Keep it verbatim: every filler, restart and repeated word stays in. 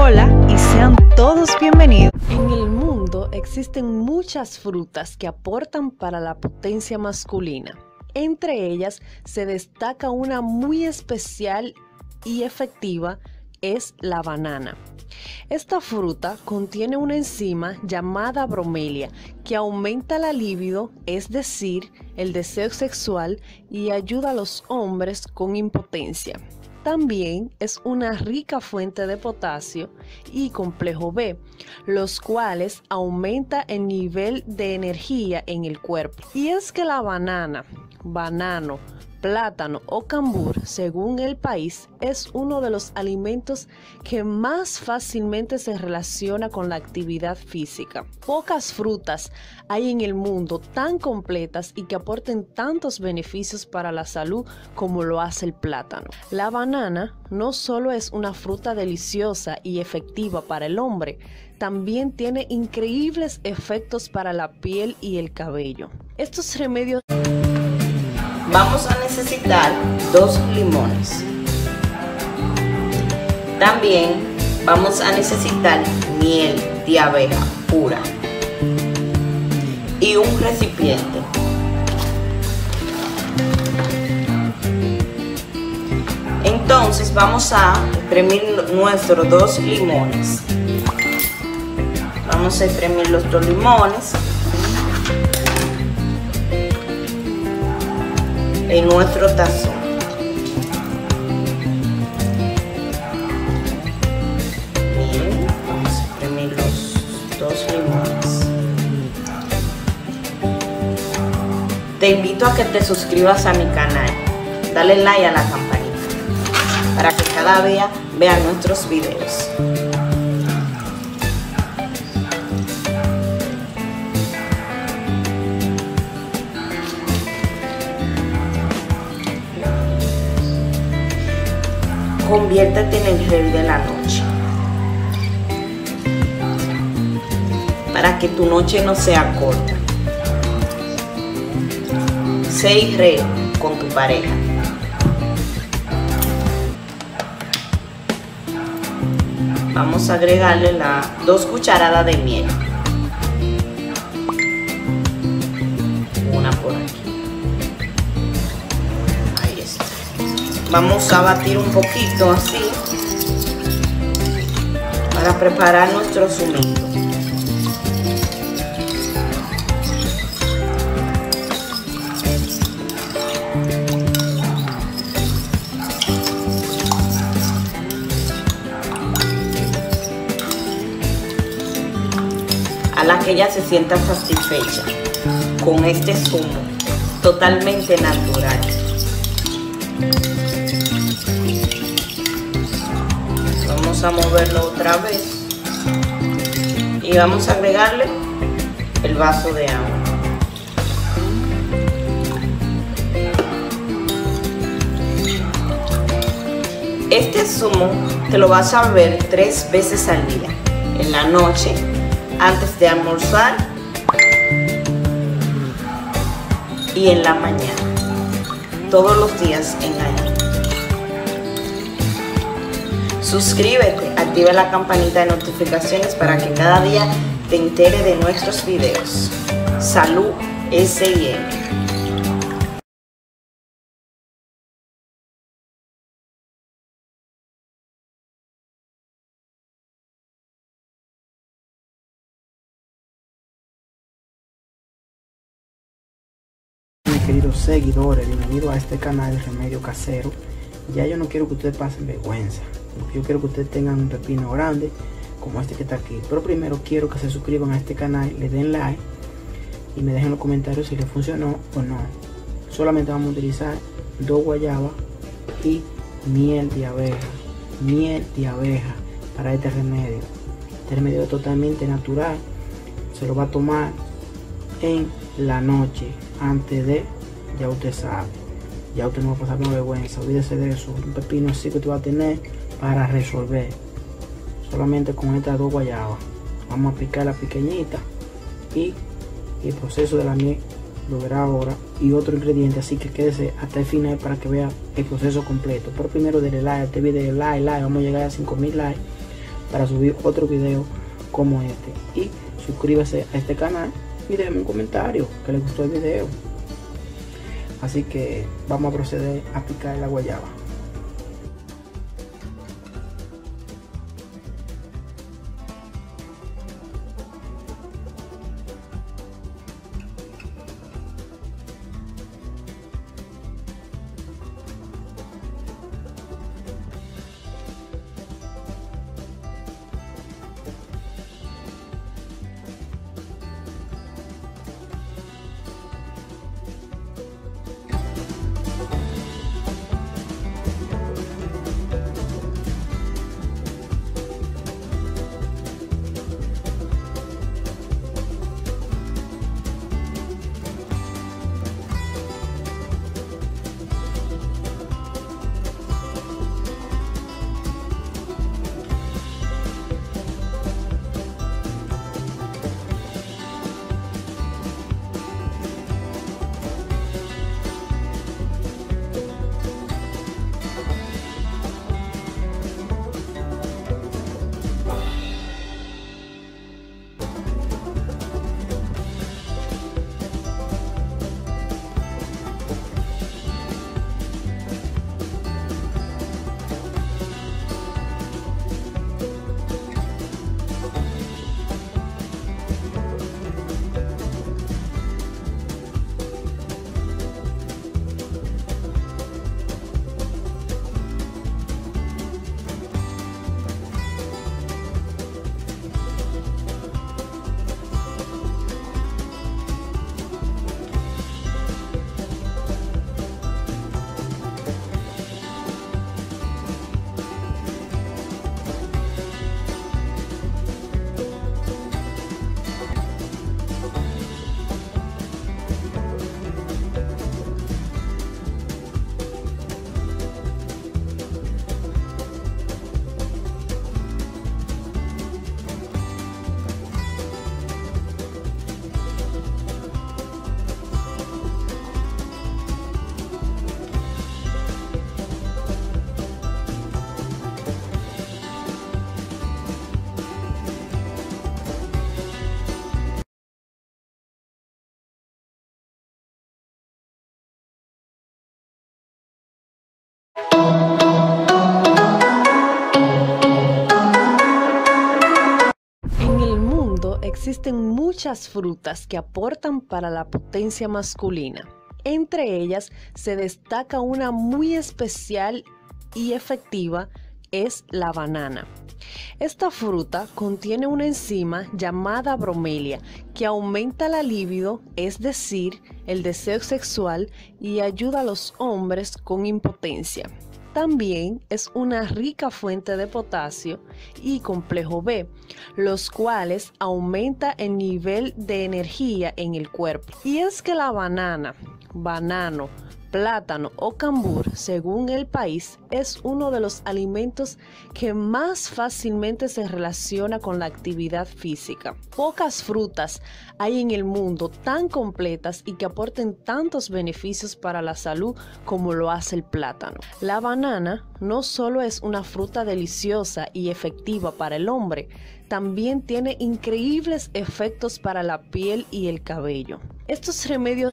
Hola y sean todos bienvenidos. En el mundo existen muchas frutas que aportan para la potencia masculina. Entre ellas se destaca una muy especial y efectiva, es la banana. Esta fruta contiene una enzima llamada bromelia que aumenta la libido, es decir, el deseo sexual, y ayuda a los hombres con impotencia. También es una rica fuente de potasio y complejo B, los cuales aumenta el nivel de energía en el cuerpo. Y es que la banana, banano, plátano o cambur, según el país, es uno de los alimentos que más fácilmente se relaciona con la actividad física. Pocas frutas hay en el mundo tan completas y que aporten tantos beneficios para la salud como lo hace el plátano. La banana no solo es una fruta deliciosa y efectiva para el hombre, también tiene increíbles efectos para la piel y el cabello. Estos remedios... Vamos a necesitar dos limones. También vamos a necesitar miel de abeja pura y un recipiente. Entonces vamos a exprimir nuestros dos limones. Vamos a exprimir los dos limones en nuestro tazón. Bien, vamos a exprimir los dos limones. Te invito a que te suscribas a mi canal, dale like a la campanita para que cada día vean nuestros videos. Conviértete en el rey de la noche, para que tu noche no sea corta. Sé rey con tu pareja. Vamos a agregarle las dos cucharadas de miel. Una por aquí. Vamos a batir un poquito así para preparar nuestro zumito. A la que ella se sienta satisfecha con este zumo totalmente natural. Vamos a moverlo otra vez y vamos a agregarle el vaso de agua. Este zumo te lo vas a beber tres veces al día, en la noche, antes de almorzar y en la mañana, todos los días en ayuno. Suscríbete, activa la campanita de notificaciones para que cada día te entere de nuestros videos. Salud S I M. Mis queridos seguidores, bienvenidos a este canal Remedio Casero. Ya yo no quiero que ustedes pasen vergüenza. Yo quiero que ustedes tengan un pepino grande como este que está aquí. Pero primero quiero que se suscriban a este canal, le den like y me dejen en los comentarios si les funcionó o no. Solamente vamos a utilizar dos guayabas y miel de abeja. Miel de abeja para este remedio. Este remedio es totalmente natural. Se lo va a tomar en la noche antes de, ya usted sabe. Ya usted no va a pasar con vergüenza, olvídese de eso. Un pepino así que usted va a tener para resolver. Solamente con estas dos guayabas. Vamos a picar la pequeñita y el proceso de la miel lo verá ahora. Y otro ingrediente, así que quédese hasta el final para que vea el proceso completo. Pero primero denle like a este video, like, like. Vamos a llegar a cinco mil likes para subir otro video como este. Y suscríbase a este canal y déjeme un comentario que le gustó el video. Así que vamos a proceder a picar la guayaba. En el mundo existen muchas frutas que aportan para la potencia masculina. Entre ellas se destaca una muy especial y efectiva, es la banana. Esta fruta contiene una enzima llamada bromelia que aumenta la libido, es decir, el deseo sexual, y ayuda a los hombres con impotencia. También es una rica fuente de potasio y complejo B, los cuales aumenta el nivel de energía en el cuerpo. Y es que la banana, banano, plátano o cambur, según el país, es uno de los alimentos que más fácilmente se relaciona con la actividad física. Pocas frutas hay en el mundo tan completas y que aporten tantos beneficios para la salud como lo hace el plátano. La banana no solo es una fruta deliciosa y efectiva para el hombre, también tiene increíbles efectos para la piel y el cabello. Estos remedios